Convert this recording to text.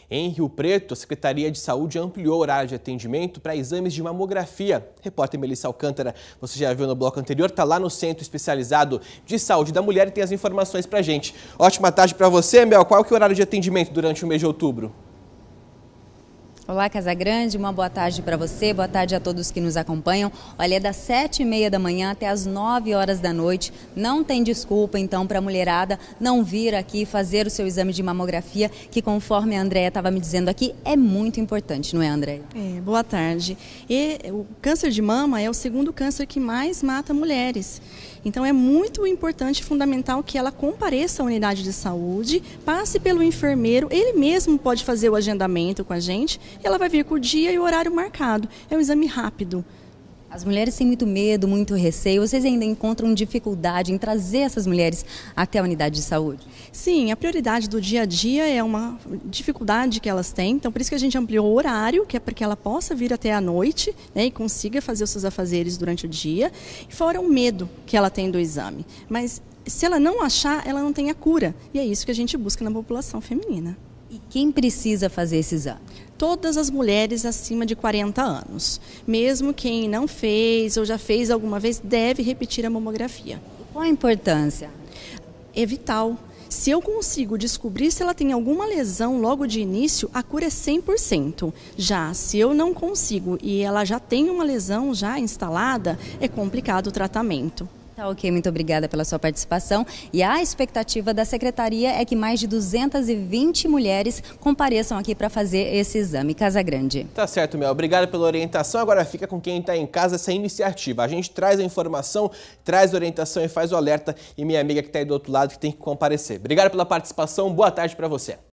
Em Rio Preto, a Secretaria de Saúde ampliou o horário de atendimento para exames de mamografia. Repórter Melissa Alcântara, você já viu no bloco anterior, está lá no Centro Especializado de Saúde da Mulher e tem as informações para a gente. Ótima tarde para você, Mel. Qual que é o horário de atendimento durante o mês de outubro? Olá, Casagrande, uma boa tarde para você, boa tarde a todos que nos acompanham. Olha, é das 7h30 da manhã até as 9 horas da noite. Não tem desculpa, então, para a mulherada não vir aqui fazer o seu exame de mamografia, que conforme a Andréia estava me dizendo aqui, é muito importante, não é, Andréia? Boa tarde. E o câncer de mama é o segundo câncer que mais mata mulheres. Então é muito importante e fundamental que ela compareça à unidade de saúde, passe pelo enfermeiro, ele mesmo pode fazer o agendamento com a gente, e ela vai vir com o dia e o horário marcado. É um exame rápido. As mulheres têm muito medo, muito receio. Vocês ainda encontram dificuldade em trazer essas mulheres até a unidade de saúde? Sim, a prioridade do dia a dia é uma dificuldade que elas têm. Então, por isso que a gente ampliou o horário, que é para que ela possa vir até a noite, né, e consiga fazer os seus afazeres durante o dia. E fora o medo que ela tem do exame. Mas se ela não achar, ela não tem a cura. E é isso que a gente busca na população feminina. E quem precisa fazer esse exame? Todas as mulheres acima de 40 anos. Mesmo quem não fez ou já fez alguma vez, deve repetir a mamografia. Qual a importância? É vital. Se eu consigo descobrir se ela tem alguma lesão logo de início, a cura é 100%. Já se eu não consigo e ela já tem uma lesão já instalada, é complicado o tratamento. Tá ok, muito obrigada pela sua participação. E a expectativa da Secretaria é que mais de 220 mulheres compareçam aqui para fazer esse exame. Casagrande. Tá certo, Mel. Obrigado pela orientação. Agora fica com quem está em casa essa iniciativa. A gente traz a informação, traz a orientação e faz o alerta. E minha amiga que está aí do outro lado que tem que comparecer. Obrigado pela participação. Boa tarde para você.